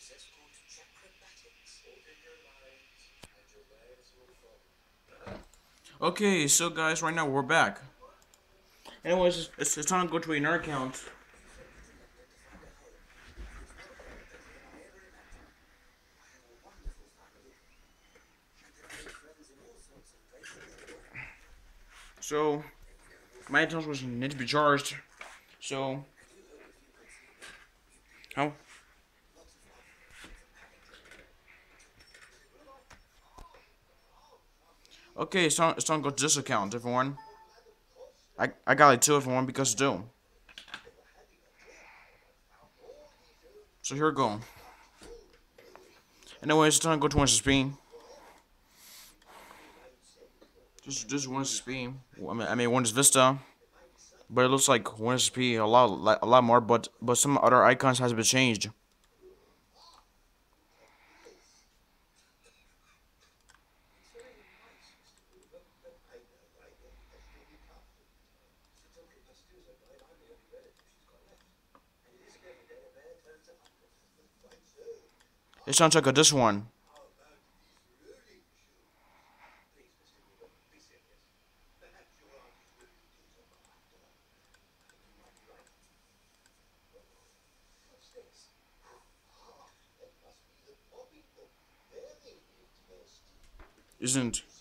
Okay, so guys, right now we're back. Anyways, it's time to go to another account. So, my account was need to be charged. So, how? Okay, it's time to go to this account, everyone. I got like two, everyone, because do. So here we go. Anyways, it's time to go to SSP. Just one SSP. I mean one is Vista, but it looks like one SSP a lot more. But some other icons has been changed. It's time to check out this one. Isn't